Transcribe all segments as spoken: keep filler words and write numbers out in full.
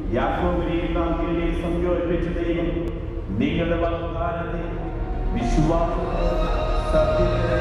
യാക്കോബിനെയും നാഗിനെയും സംയോജിപ്പിച്ച ദൈവം നിങ്ങളുടെ വാഗ്ദാനത്തെ വിശ്വാസത്തെ സത്യത്തെ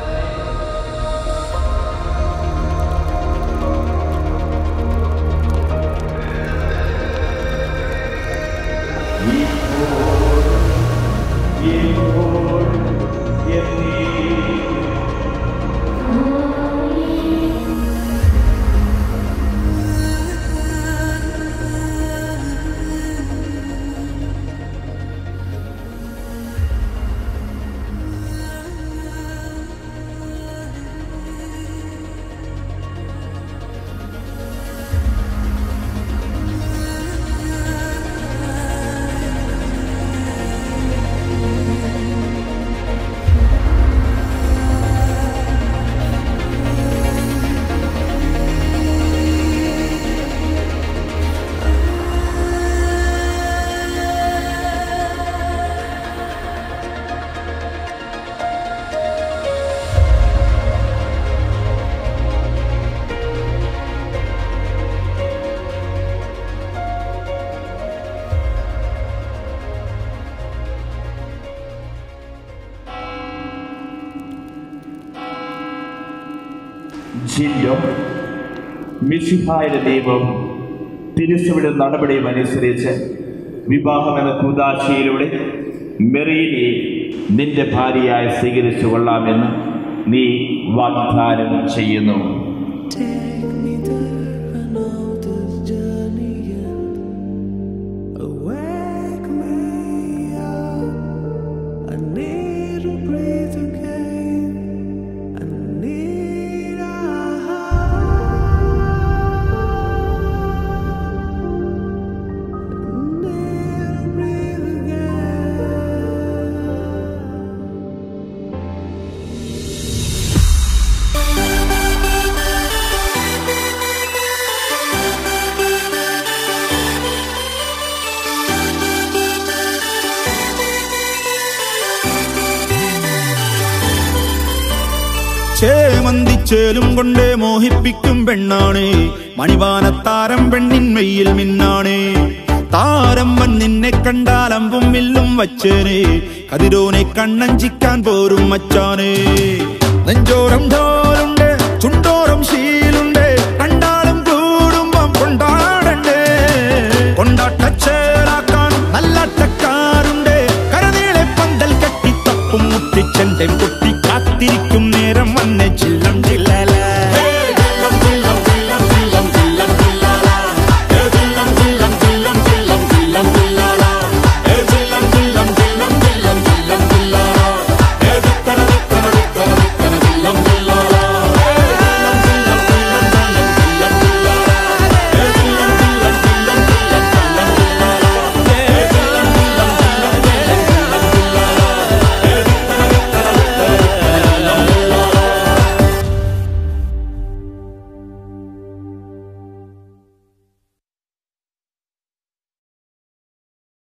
ജില്ലോ മിശിഹായുടെ ദൈവം തിരുസഭയുടെ നടപടിയും അനുസരിച്ച് വിവാഹം എന്ന കൂദാശയിലൂടെ മെറീനെ നിന്റെ ഭാര്യയായി സ്വീകരിച്ചു കൊള്ളാമെന്ന് നീ വാഗ്ദാനം ചെയ്യുന്നു. ചേമന്തിച്ചേലും കൊണ്ടേ മോഹിപ്പിക്കും പെണ്ണാണേ, മണിവാനത്താരം പെണ്ണിന്മയിൽ മിന്നാണേ. താരമ്മൻ നിന്നെ കണ്ടാൽ അമ്പും വില്ലും വച്ചേനെ, കതിരോനെ കണ്ണഞ്ചിക്കാൻ പോരും മച്ചാനേ. നെഞ്ചോരം ഢോലുണ്ട്, ചുണ്ടോരം ശീലുണ്ട്, രണ്ടാളും കൂടുമ്പം കൊണ്ടാടണ്ടേ. കൊണ്ടാട്ടച്ചേലാക്കാൻ നല്ലാട്ടക്കാരുണ്ട്, കരനീളെ പന്തൽ കെട്ടി തപ്പും മുട്ടിച്ചെന്റെ